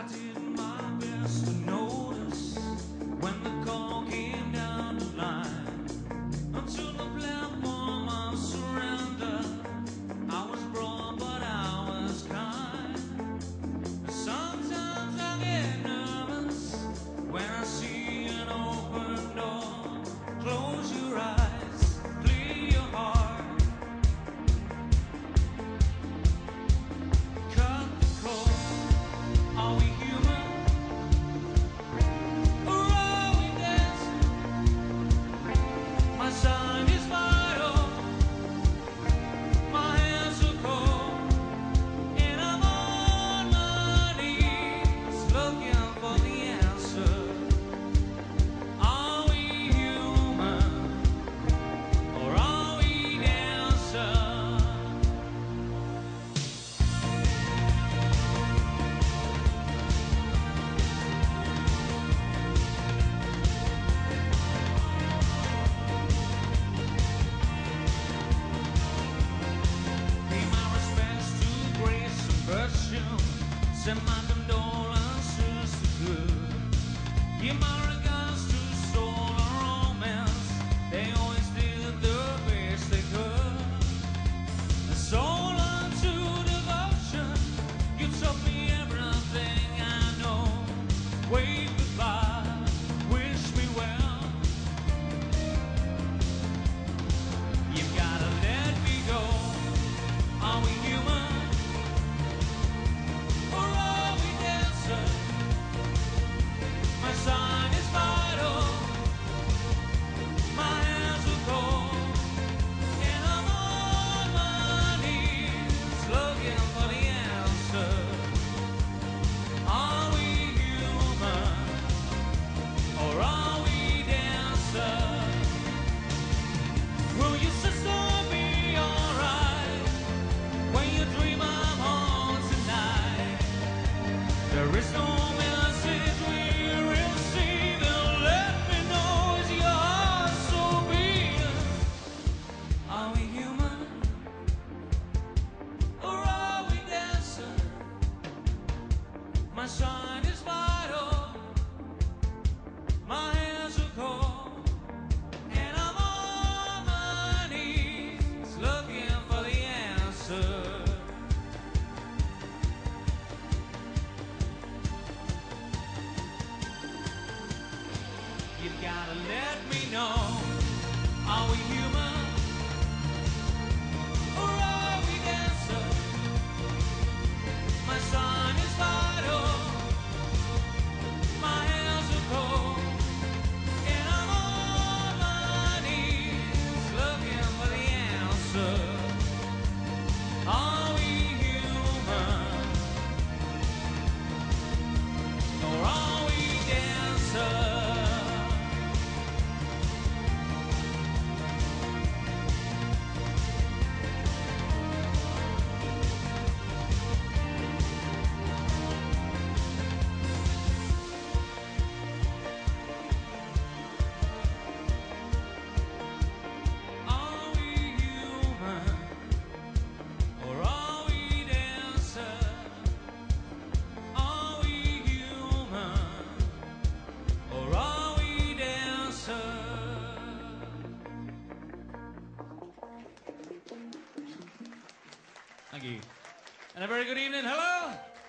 did my best to notice when the call came down the line. Until the platform of surrender, I was broad but I was kind. Sometimes I get nervous when I see an open door. Close your eyes, clear your heart, cut the cord. Are we human? Or are we dancing? My sign is vital, my hands are cold, and I'm on my knees looking for the answer. Are we human? Or are we dancing? Pay my respects to grace and virtue. Send my condolences to good. Give my regards to soul and romance. They always did the best they could. The soul unto devotion. You taught me everything I know. Wave goodbye, wish me well. You've gotta let me go. Are we human? Or are we dancing? My sign is vital, my hands are cold, and I'm on my knees looking for the answer. Are we human? Or are we dancing? Will your sister be alright when you dream I'm home tonight? There is no message we receive, and let me know, is your heart so beating? Are we human? Or are we dancing? My sign is vital, my hands are cold, and I'm on my knees looking for the answer. You gotta let me know. Are we human? Or are we dancing? My sign is vital, my hands are cold, and I'm on my knees looking for the answer. Are we human? Or are we dancing? Are we human? Or are we dancing? Are we human? Or are we dancing? Thank you. And a very good evening. Hello.